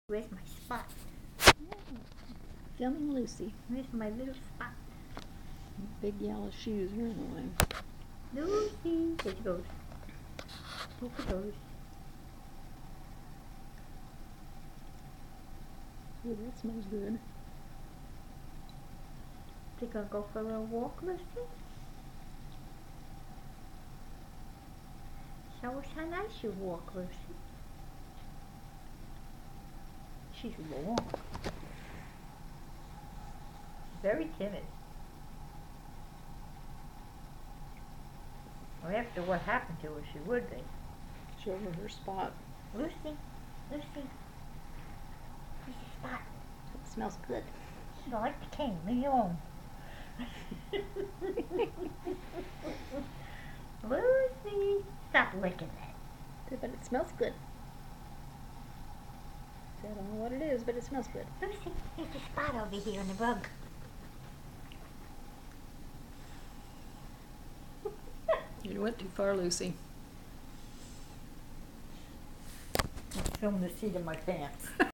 Where's my spot? Filming Lucy. Where's my little spot? Big yellow shoes are in the way. Lucy! There she goes. There she goes. Ooh, that smells good. Think I'll go for a little walk, Lucy? Show us how nice you walk, Lucy. She's long. Very timid. Well, after what happened to her, she would be. Show her her spot. Lucy, Lucy, where's your spot? It smells good. I like the cane. Leave me alone. Lucy, stop licking that. But it smells good. I don't know what it is, but it smells good. Lucy, there's a spot over here on the rug. You went too far, Lucy. Let's film the seat of my pants.